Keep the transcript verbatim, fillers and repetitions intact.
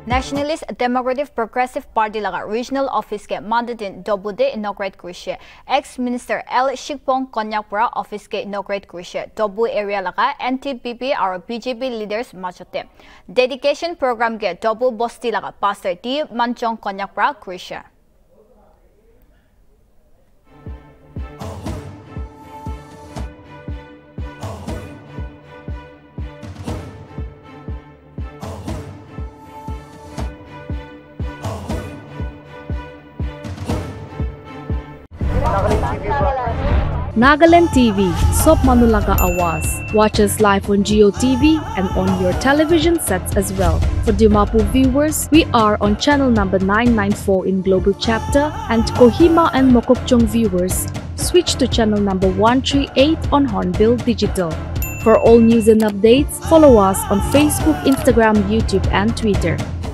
Nationalist Democratic Progressive Party laga regional office ke mandatin Tobu de inaugurate kurishe. Ex-Minister L Sheakpong Konyak pura office ke inaugurate kurishe. Tobu area laga N D P P or B J P leaders machote. Dedication program ke Tobu bosti laga pastor T Manchong Konyak pura kurishe. Nagaland T V, Sop Manulaga Awas. Watch us live on Geo T V and on your television sets as well. For Dimapu viewers, we are on channel number nine ninety-four in Global Chapter, and Kohima and Mokokchung viewers, switch to channel number one thirty-eight on Hornbill Digital. For all news and updates, follow us on Facebook, Instagram, YouTube and Twitter.